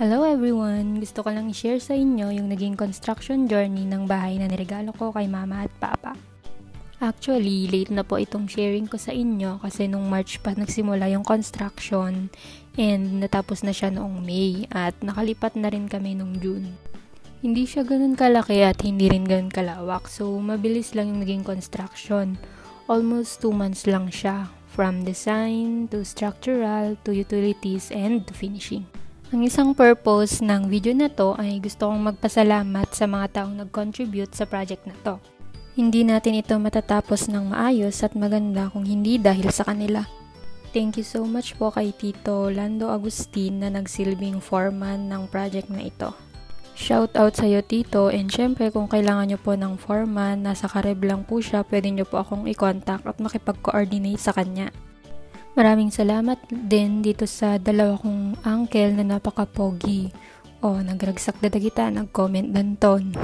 Hello everyone! Gusto ko lang i-share sa inyo yung naging construction journey ng bahay na niregalo ko kay mama at papa. Actually, late na po itong sharing ko sa inyo kasi nung March pa nagsimula yung construction and natapos na siya noong May at nakalipat na rin kami nung June. Hindi siya ganun kalaki at hindi rin ganun kalawak, so mabilis lang yung naging construction. Almost 2 months lang siya, from design to structural to utilities and to finishing. Ang isang purpose ng video na to ay gusto kong magpasalamat sa mga taong nag-contribute sa project na to. Hindi natin ito matatapos ng maayos at maganda kung hindi dahil sa kanila. Thank you so much po kay Tito Lando Agustin na nagsilbing foreman ng project na ito. Shout out sa iyo Tito, and syempre kung kailangan nyo po ng foreman, nasa Kareb lang po siya, pwede nyo po akong i-contact at makipag-coordinate sa kanya. Maraming salamat din dito sa dalawa kong uncle na napaka-pogi. Nagragsak dadagita, nag-comment danton.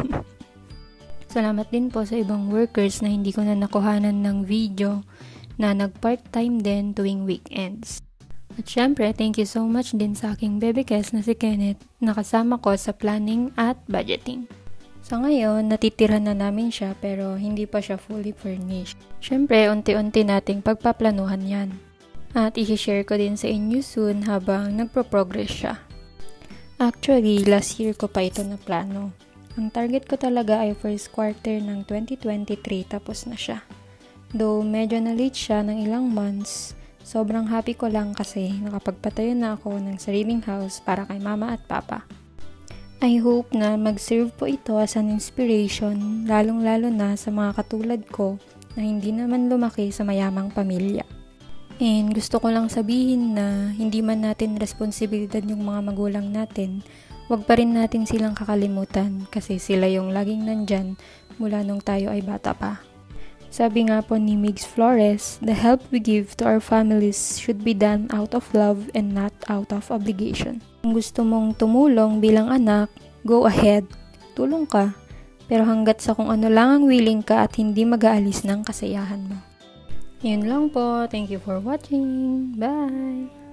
Salamat din po sa ibang workers na hindi ko na nakuhanan ng video na nag-part-time din tuwing weekends. At syempre, thank you so much din sa aking baby kes na si Kenneth na kasama ko sa planning at budgeting. Sa ngayon, natitira na namin siya pero hindi pa siya fully furnished. Syempre, unti-unti nating pagpaplanuhan yan. At i-share ko din sa inyo soon habang nagpo-progress siya. Actually, last year ko pa ito na plano. Ang target ko talaga ay first quarter ng 2023 tapos na siya. Though medyo na-late siya ng ilang months, sobrang happy ko lang kasi nakapagpatayo na ako ng sariling house para kay mama at papa. I hope na mag-serve po ito as an inspiration, lalong-lalo na sa mga katulad ko na hindi naman lumaki sa mayamang pamilya. And gusto ko lang sabihin na hindi man natin responsibilidad yung mga magulang natin, wag pa rin natin silang kakalimutan kasi sila yung laging nandyan mula nung tayo ay bata pa. Sabi nga po ni Migs Flores, the help we give to our families should be done out of love and not out of obligation. Kung gusto mong tumulong bilang anak, go ahead, tulong ka. Pero hanggat sa kung ano lang ang willing ka at hindi mag-aalis ng kasiyahan mo. Yun lang po. Thank you for watching. Bye!